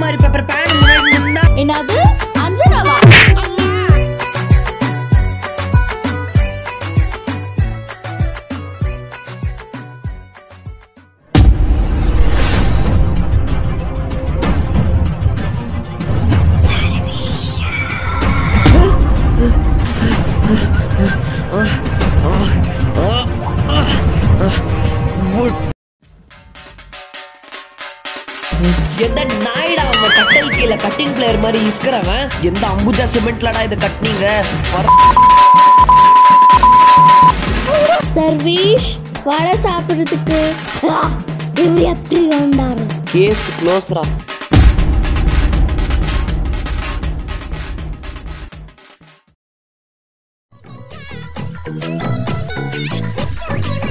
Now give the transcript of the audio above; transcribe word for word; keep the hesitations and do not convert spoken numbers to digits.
மாதிரி paper pan முன்னாடி இருந்தா என்னது அஞ்சனாவா? எந்த நாயிடா அவன் கட்டல் கீழே கட்டிங் பிளேயர் மாதிரி இஸ்கிறவன்? எந்த அம்புஜா சிமெண்ட்லடா இதை கட்டினீங்க? சர்வேஷ் வடை சாப்பிடுறதுக்கு இப்படி எப்படி வந்தாரு? கேஸ் க்ளோஸ்ரா. It's